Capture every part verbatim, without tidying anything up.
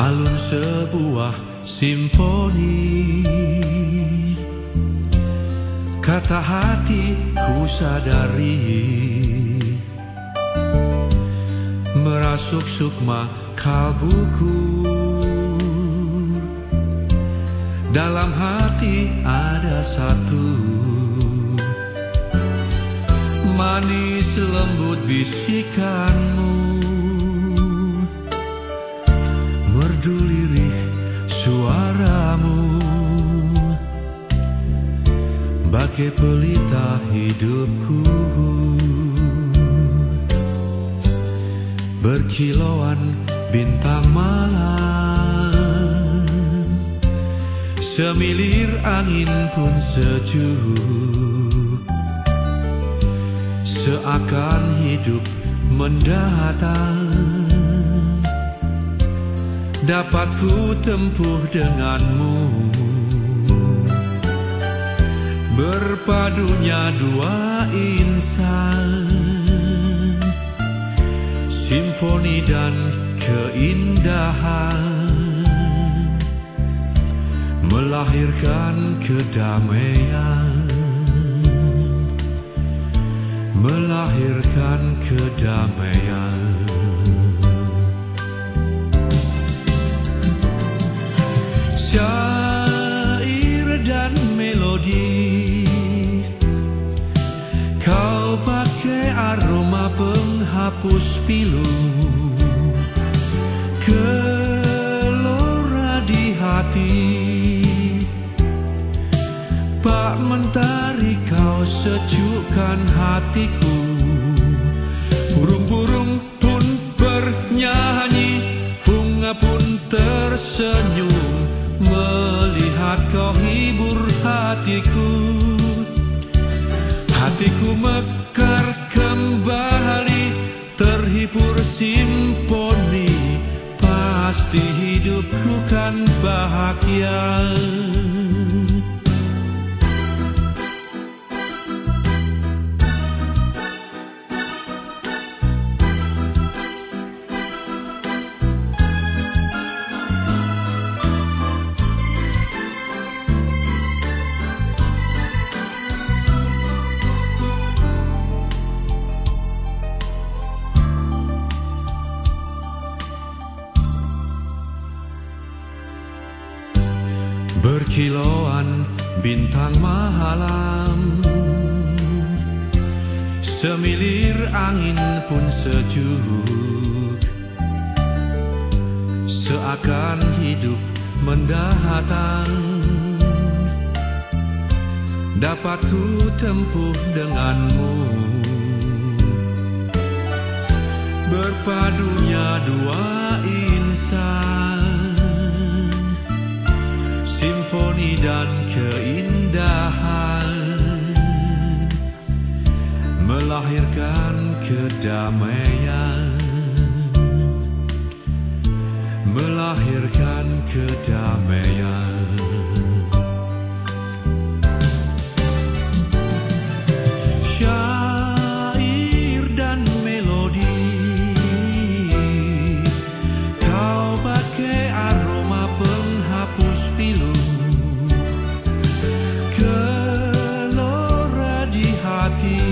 alun sebuah simfoni. Kata hatiku sadari, merasuk sukma kalbuku. Dalam hati ada satu, manis lembut bisikanmu, merdu lirih suaramu, bagai pelita hidupku. Berkilauan bintang malam, semilir angin pun sejuk, seakan hidup mendatang. Dapat ku tempuh denganmu, berpadunya dua insan, simfoni dan keindahan, melahirkan kedamaian, melahirkan kedamaian. Syair dan melodi, kau pakai aroma penghapus pilu, gelora di hati. Pak Mentari, kau sejukkan hatiku. Burung-burung pun bernyanyi, bunga pun tersenyum, melihat kau hibur hatiku. Hatiku mekar kembali, terhibur simfoni, pasti hidupku kan bahagia. Berkilauan bintang malam, semilir angin pun sejuk, seakan hidup mendatang. Dapat ku tempuh denganmu, berpadunya dua insan, simfoni dan keindahan, melahirkan kedamaian, melahirkan kedamaian. Syair dan melodi, kau pakai aroma penghapus pilu, gelora di hati.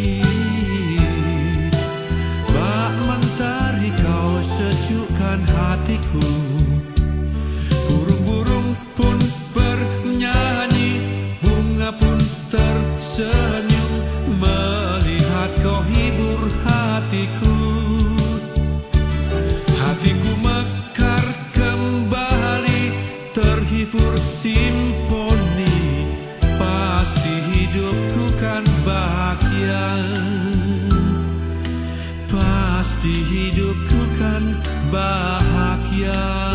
Bak Mentari, kau sejukkan hatiku. Burung-burung pun bernyanyi, bunga pun tersenyum, melihat kau hibur hatiku. Hatiku mekar kembali, terhibur simfoni, pasti hidupku kan bahagia. Pasti hidupku kan bahagia.